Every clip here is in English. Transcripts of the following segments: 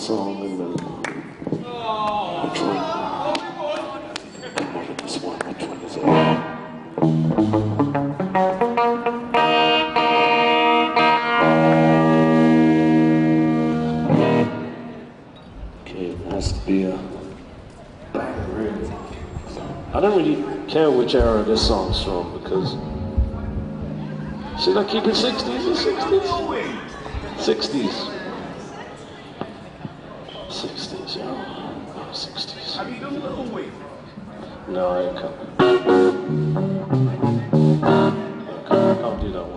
song in the... Which one? More than this one. Which one is it? Okay, it has to be a... I don't really care which era this song's from because... Should I keep it 60s or 60s? 60s. 60s, yeah. 60s. Have you done Little Wing? No, I can't. I'll do that one.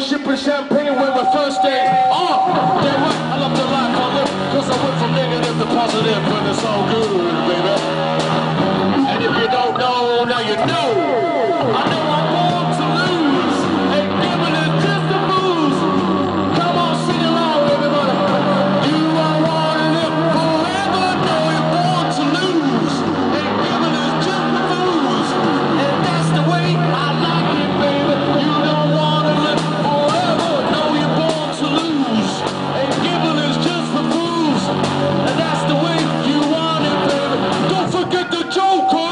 sipping champagne when we're thirsty. Oh, damn right, I love the life I live, cause I went from negative to positive when it's all good, baby. And if you don't know, now you know. I know I'm born to lose, ain't giving it just the booze. Come on, sing along, everybody. You are wanting it forever, know you're born to lose. Ain't giving it just the booze, and that's the way I like it, baby. You don't want to live forever, know you're born to lose. Ain't giving it just the booze, and that's the way you want it, baby. Don't forget the joker.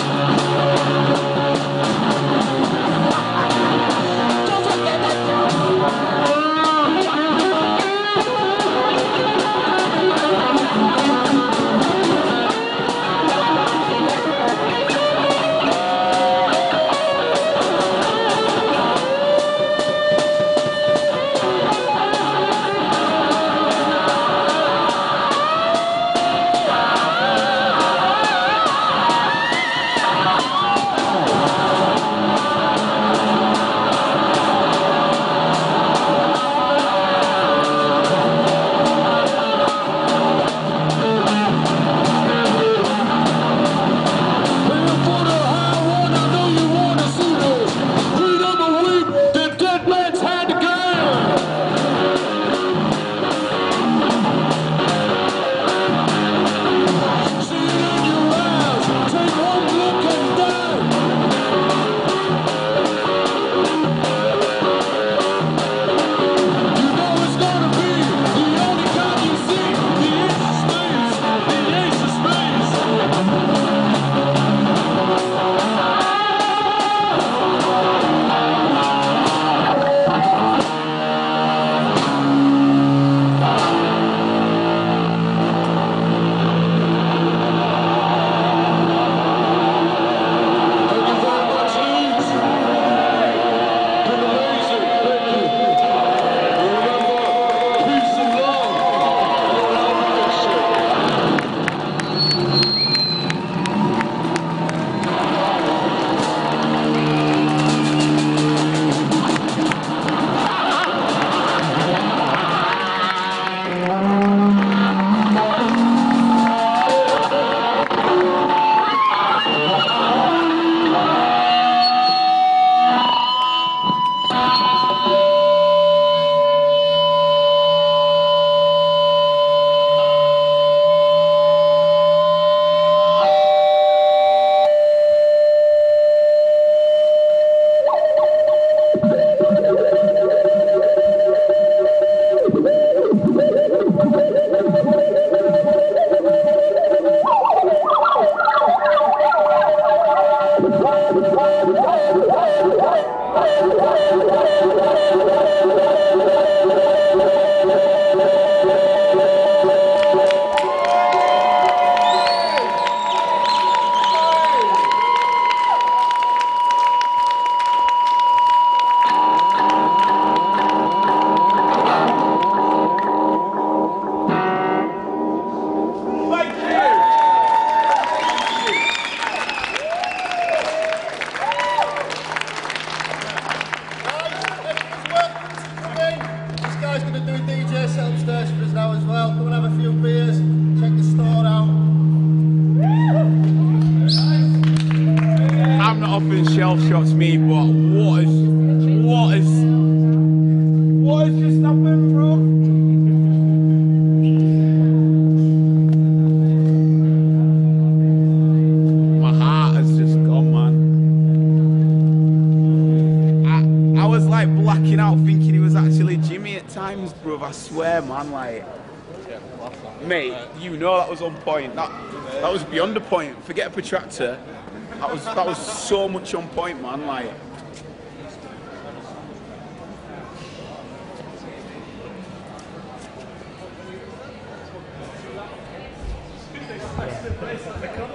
Shelf shots me, but what has just happened, bro? My heart has just gone, man. I was like blacking out thinking it was actually Jimi at times, bruv, I swear, man, like, mate, you know that was on point, that was beyond the point, forget a protractor. That was so much on point, man. Like, The